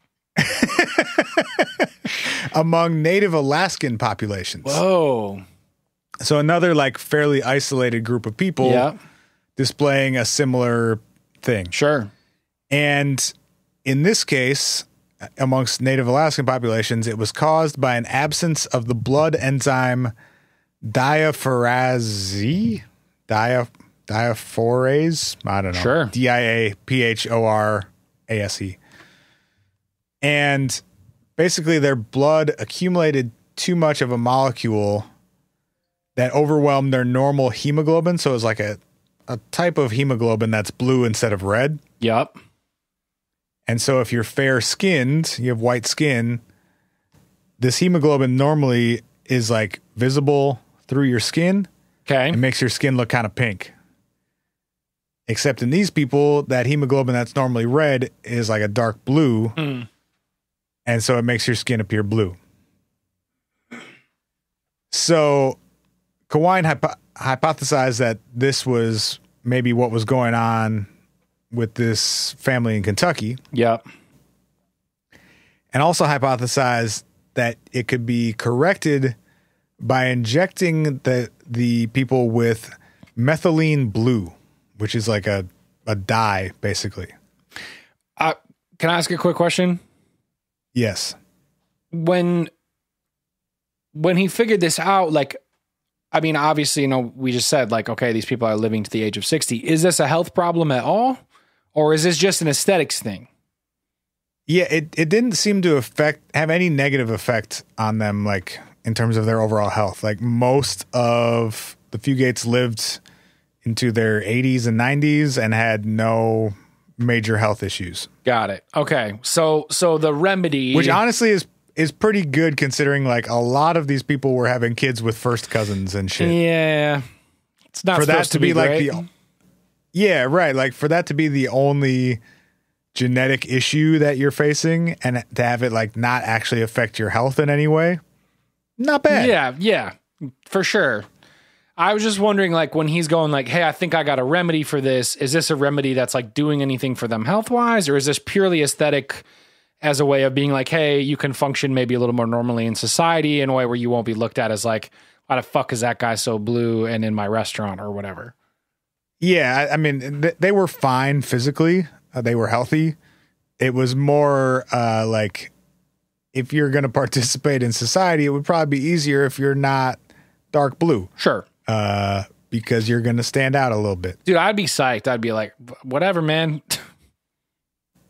Among native Alaskan populations. Whoa. So another like fairly isolated group of people displaying a similar thing. Sure. And in this case, amongst native Alaskan populations, it was caused by an absence of the blood enzyme diaphorase. Diaphorase? I don't know. Sure. Diaphorase. And basically their blood accumulated too much of a molecule that overwhelmed their normal hemoglobin. So it was like a type of hemoglobin that's blue instead of red. Yep. And so if you're fair-skinned, you have white skin, this hemoglobin normally is like visible through your skin. Okay. It makes your skin look kind of pink. Except in these people, that hemoglobin that's normally red is like a dark blue. And so it makes your skin appear blue. So Kawine hypothesized that this was maybe what was going on with this family in Kentucky. Yep. And also hypothesized that it could be corrected by injecting the people with methylene blue, which is like a dye, basically. Can I ask a quick question? Yes. When he figured this out, like, I mean, obviously, we just said like, okay, these people are living to the age of 60. Is this a health problem at all? Or is this just an aesthetics thing? Yeah, it didn't seem to have any negative effect on them, like in terms of their overall health. Like most of the Fugates lived into their 80s and 90s and had no major health issues. Got it. Okay. So the remedy, which honestly is pretty good considering like a lot of these people were having kids with first cousins and shit. Yeah. It's not for supposed that to be great. Like yeah, right. Like for that to be the only genetic issue that you're facing and to have it like not actually affect your health in any way. Not bad. Yeah, for sure. I was just wondering, like, when he's going like, hey, I think I got a remedy for this. Is this a remedy that's like doing anything for them health-wise? Or is this purely aesthetic as a way of being like, hey, you can function maybe a little more normally in society in a way where you won't be looked at as like, why the fuck is that guy so blue and in my restaurant or whatever? Yeah, I mean, they were fine physically. They were healthy. It was more like if you're going to participate in society, it would probably be easier if you're not dark blue. Sure. Because you're going to stand out a little bit. Dude, I'd be psyched. I'd be like, whatever, man.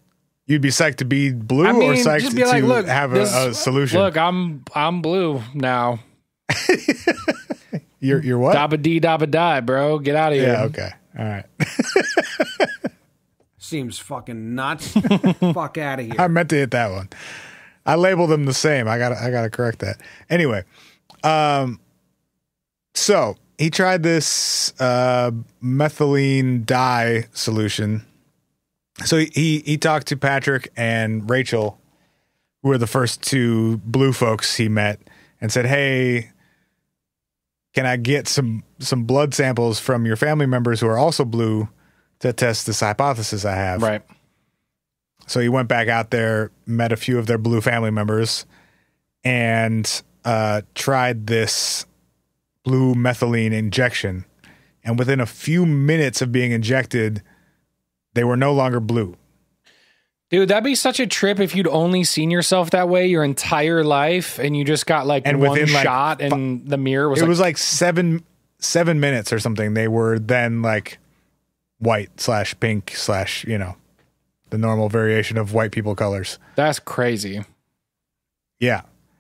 You'd be psyched to be blue, or psyched just be like, to look, have a solution? Look, I'm blue now. You're what? Dabba dee dabba die, bro. Get out of here. Yeah, okay. All right. Seems fucking nuts. Fuck out of here. I meant to hit that one. I labeled them the same. I gotta correct that. Anyway, so he tried this methylene dye solution. So he talked to Patrick and Rachel, who were the first two blue folks he met, and said, "Hey, can I get some blood samples from your family members who are also blue to test this hypothesis I have?" Right. So he went back out there, met a few of their blue family members, and tried this blue methylene injection. And within a few minutes of being injected, they were no longer blue. Dude, that'd be such a trip if you'd only seen yourself that way your entire life and you just got like one shot and the mirror was was like 7 minutes or something. They were then like white/pink/ the normal variation of white people colors. That's crazy. Yeah.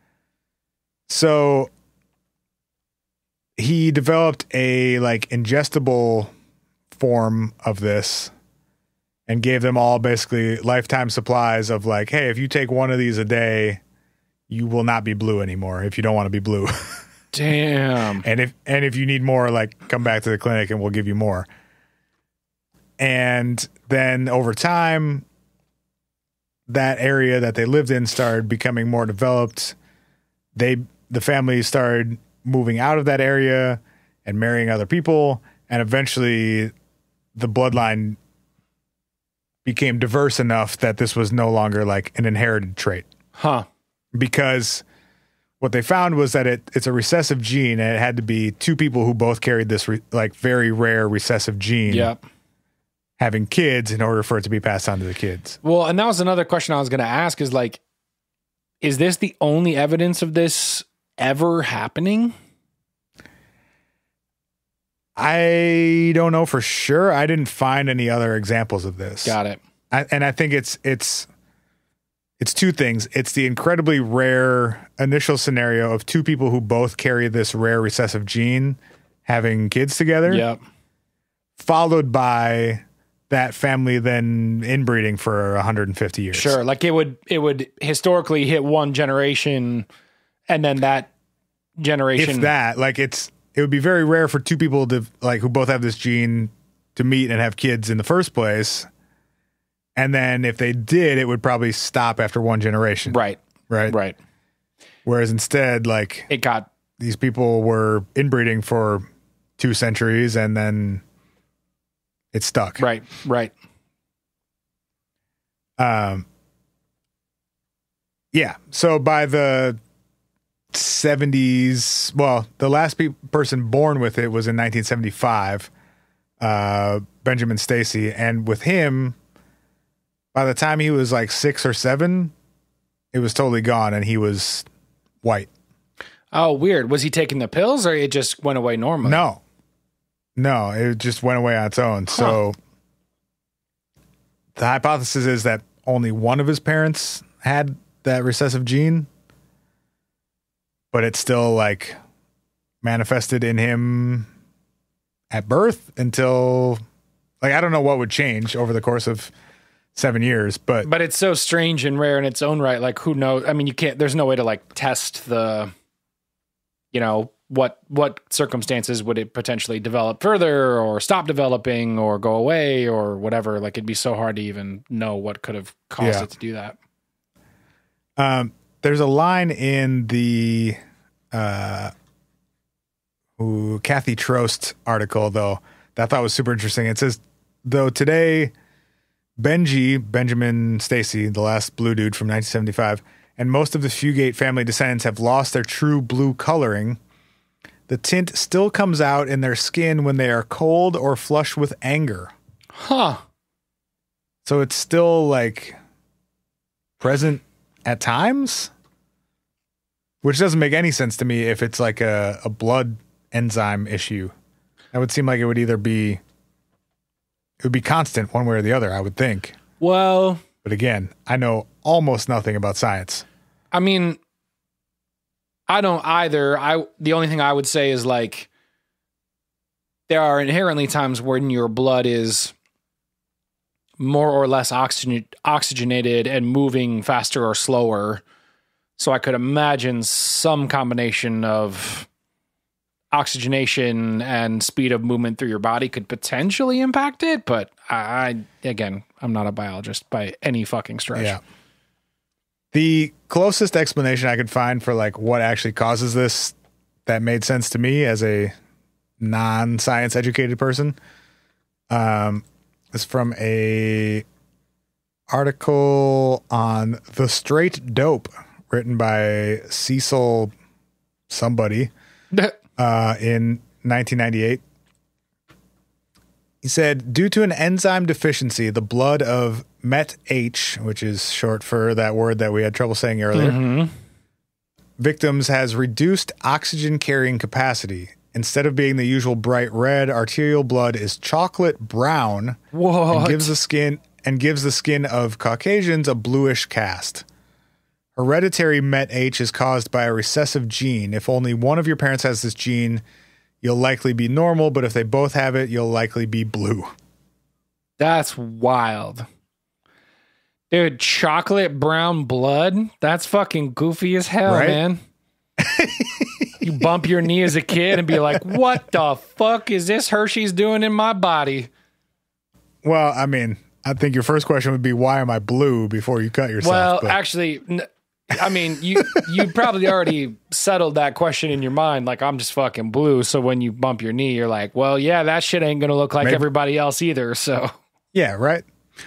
So he developed a like ingestible form of this and gave them all basically lifetime supplies of like, hey, if you take one of these a day, you will not be blue anymore if you don't want to be blue. Damn. And if you need more, like come back to the clinic and we'll give you more. And then over time, that area that they lived in started becoming more developed. The family started moving out of that area and marrying other people. And eventually the bloodline became diverse enough that this was no longer like an inherited trait. Huh. Because what they found was that it's a recessive gene, and it had to be two people who both carried this very rare recessive gene. Yep. Having kids in order for it to be passed on to the kids. Well, and that was another question I was going to ask is like, is this the only evidence of this ever happening? I don't know for sure. I didn't find any other examples of this. Got it. And I think it's two things. It's the incredibly rare initial scenario of two people who both carry this rare recessive gene having kids together. Yep. Followed by that family then inbreeding for 150 years. Sure. Like it would historically hit one generation and then that generation. If that, like it would be very rare for two people to like who both have this gene to meet and have kids in the first place. And then if they did, it would probably stop after one generation. Right. Right. Whereas instead, like these people were inbreeding for 2 centuries and then it stuck. Right. Yeah. So by the 70s, well, the last person born with it was in 1975, Benjamin Stacy. And with him, by the time he was like 6 or 7, it was totally gone and he was white. Oh, weird. Was he taking the pills or it just went away normally? No, it just went away on its own. Huh. So the hypothesis is that only one of his parents had that recessive gene, but it still like manifested in him at birth until like, I don't know what would change over the course of 7 years, but it's so strange and rare in its own right. Like who knows? I mean, there's no way to like test the, what circumstances would it potentially develop further or stop developing or go away or whatever. Like it'd be so hard to even know what could have caused it to do that. There's a line in the Kathy Trost article though that I thought was super interesting. It says, though today Benjamin Stacy, the last blue dude from 1975, and most of the Fugate family descendants have lost their true blue coloring, the tint still comes out in their skin when they are cold or flushed with anger. Huh. So it's still like present at times, which doesn't make any sense to me if it's like a blood enzyme issue. That would seem like it would be constant one way or the other, I would think. Well, But again, I know almost nothing about science. I mean, I don't either. The only thing I would say is like there are inherently times when your blood is more or less oxygenated and moving faster or slower. So I could imagine some combination of oxygenation and speed of movement through your body could potentially impact it. But again, I'm not a biologist by any fucking stretch. Yeah. The closest explanation I could find for like what actually causes this that made sense to me as a non-science educated person is from a article on the straight dope written by Cecil somebody in 1998. He said, due to an enzyme deficiency, the blood of MET-H, which is short for that word that we had trouble saying earlier, victims has reduced oxygen carrying capacity. Instead of being the usual bright red, arterial blood is chocolate brown and gives the skin of Caucasians a bluish cast. Hereditary MET-H is caused by a recessive gene. If only one of your parents has this gene, you'll likely be normal, but if they both have it, you'll likely be blue. That's wild. Dude, chocolate brown blood? That's fucking goofy as hell, right? Man. You bump your knee as a kid and be like, what the fuck is this Hershey's doing in my body? Well, I mean, I think your first question would be, why am I blue before you cut yourself? Well, actually, I mean, you probably already settled that question in your mind. Like, I'm just fucking blue. So when you bump your knee, you're like, well, yeah, that shit ain't going to look like everybody else either. So, yeah, right.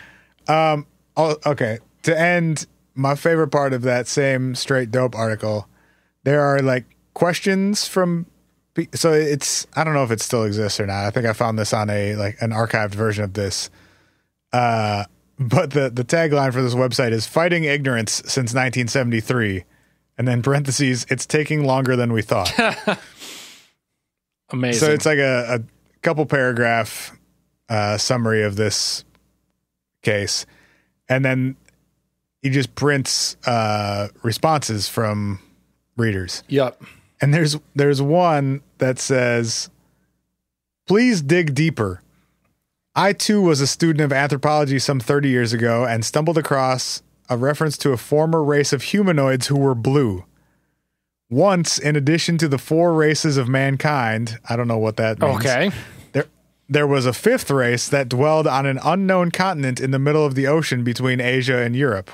Okay. To end, my favorite part of that same straight dope article, there are like questions from, so it's, I don't know if it still exists or not. I think I found this on an archived version of this. But the tagline for this website is fighting ignorance since 1973. And then parentheses, it's taking longer than we thought. Amazing. So it's like a couple paragraph summary of this case. And then he just prints responses from readers. Yep. And there's one that says, please dig deeper. I, too, was a student of anthropology some 30 years ago and stumbled across a reference to a former race of humanoids who were blue. Once, in addition to the 4 races of mankind, I don't know what that means. Okay. There was a 5th race that dwelled on an unknown continent in the middle of the ocean between Asia and Europe.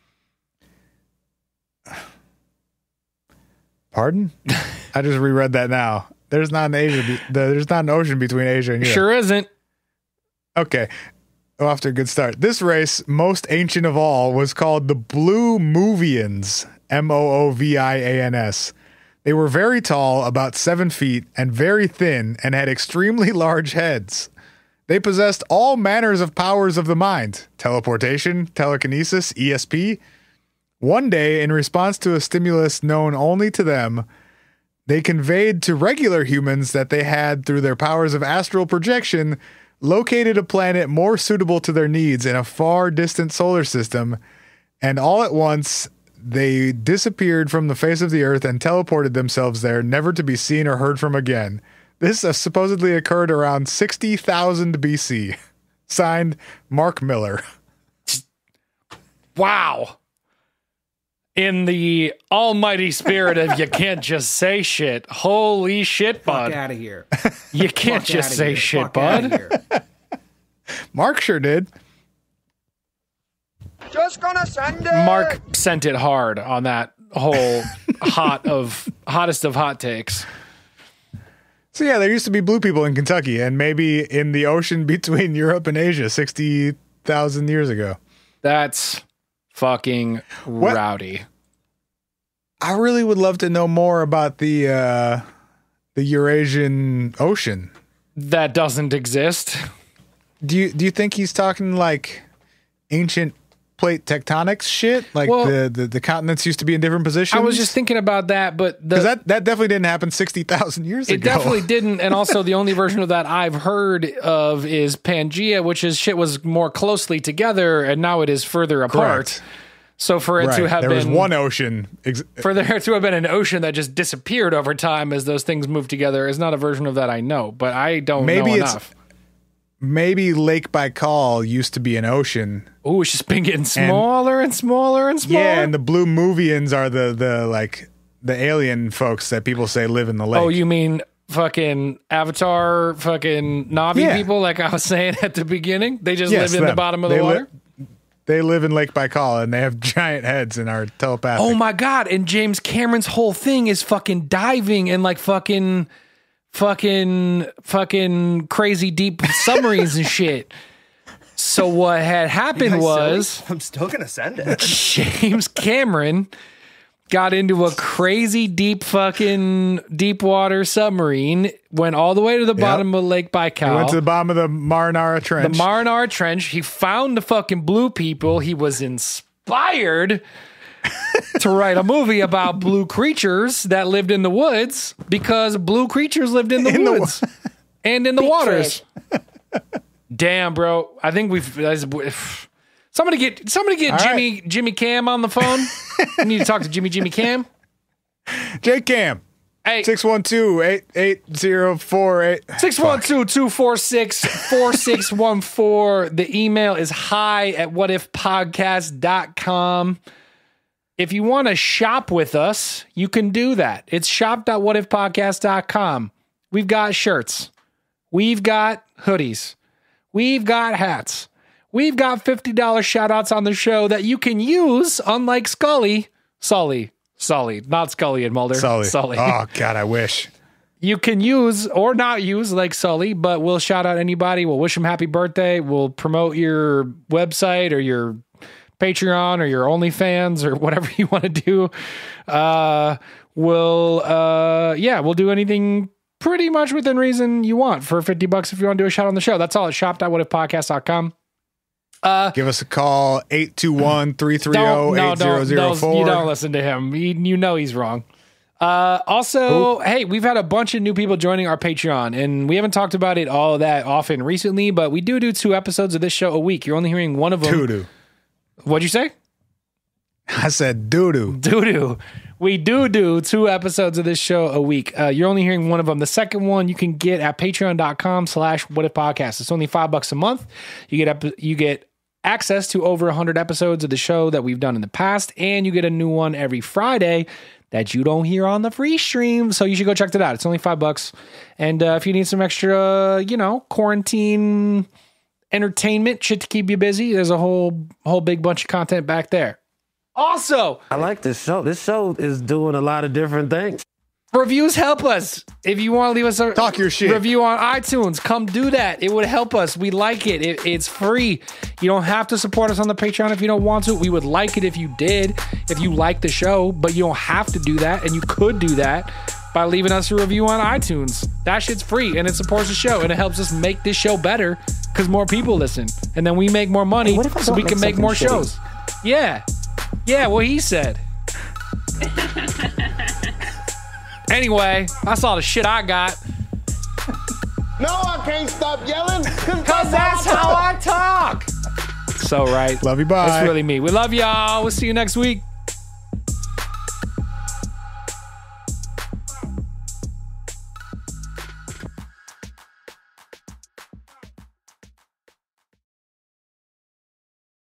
Pardon? I just reread that now. There's not an ocean between Asia and Europe. Sure isn't. Okay. Off to a good start. This race, most ancient of all, was called the Blue Moovians, Moovians. They were very tall, about 7 feet, and very thin, and had extremely large heads. They possessed all manners of powers of the mind: teleportation, telekinesis, ESP. One day, in response to a stimulus known only to them, they conveyed to regular humans that they had, through their powers of astral projection, located a planet more suitable to their needs in a far distant solar system, and all at once they disappeared from the face of the earth and teleported themselves there, never to be seen or heard from again. This supposedly occurred around 60,000 BC. Signed, Mark Miller. Wow. In the almighty spirit of you can't just say shit. Holy shit, bud. Fuck out of here. You can't just say shit, bud. Mark sure did. Just gonna send it. Mark sent it hard on that whole hottest of hot takes. So yeah, there used to be blue people in Kentucky, and maybe in the ocean between Europe and Asia 60,000 years ago. That's fucking rowdy. I really would love to know more about the Eurasian Ocean. That doesn't exist. Do you think he's talking like ancient plate tectonics shit? Like the continents used to be in different positions? I was just thinking about that, but because that definitely didn't happen 60,000 years ago. It definitely didn't. And also the only version of that I've heard of is Pangea, which is shit was more closely together, and now it is further apart. Correct. So for it to have there was one ocean. For there to have been an ocean that just disappeared over time as those things moved together is not a version of that I know, but I don't know enough. Maybe Lake Baikal used to be an ocean. Oh, it's just been getting smaller and smaller and smaller. Yeah, and the Blue Movians are the alien folks that people say live in the lake. Oh, you mean fucking Avatar, fucking Na'vi people, like I was saying at the beginning? They just live in the bottom of the water? They live in Lake Baikal, and they have giant heads and are telepathic. Oh, my God. And James Cameron's whole thing is fucking diving and like fucking crazy deep submarines and shit. So what had happened was... I'm still going to send it. James Cameron got into a crazy deep water submarine, went all the way to the bottom of Lake Baikal. He went to the bottom of the Marinara Trench. The Marinara Trench. He found the fucking blue people. He was inspired to write a movie about blue creatures that lived in the woods because blue creatures lived in the woods and in the waters. Damn, bro. I think somebody get Jimmy Cam on the phone. We need to talk to Jimmy Cam. J Cam. Hey. 612-880-48. 612-246-4614. The email is hi@whatifpodcast.com. If you want to shop with us, you can do that. It's shop.whatifpodcast.com. We've got shirts. We've got hoodies. We've got hats. We've got $50 shout outs on the show that you can use, unlike Sully, not Scully and Mulder. Sully. Oh, God, I wish. You can use or not use like Sully, but we'll shout out anybody. We'll wish them happy birthday. We'll promote your website or your Patreon or your OnlyFans or whatever you want to do. We'll do anything pretty much within reason you want for $50 if you want to do a shout on the show. That's all at shop.whatifpodcast.com. Give us a call, 821-330-8004. You don't listen to him. You know he's wrong. Hey, we've had a bunch of new people joining our Patreon, and we haven't talked about it all that often recently, but we do 2 episodes of this show a week. You're only hearing one of them. Doo-doo. What'd you say? I said doo-doo. Doo-doo. We do 2 episodes of this show a week. You're only hearing one of them. The second one you can get at patreon.com/whatifpodcast. It's only $5 a month. You get access to over 100 episodes of the show that we've done in the past, and you get a new one every Friday that you don't hear on the free stream. So you should go check that out. It's only $5. And if you need some extra, quarantine entertainment, shit to keep you busy, there's a whole big bunch of content back there. Also, I like this show. This show is doing a lot of different things. Reviews help us. If you want to leave us a talk your shit review on iTunes, come do that. It would help us. We like it. It's free. You don't have to support us on the Patreon if you don't want to. We would like it if you did, if you like the show, but you don't have to do that, and you could do that by leaving us a review on iTunes. That shit's free, and it supports the show, and it helps us make this show better because more people listen, and then we make more money so we can make more shows. Yeah, what he said. Anyway, that's all the shit I got. No, I can't stop yelling. Because that's how I talk. So right. Love you, bye. That's really me. We love y'all. We'll see you next week.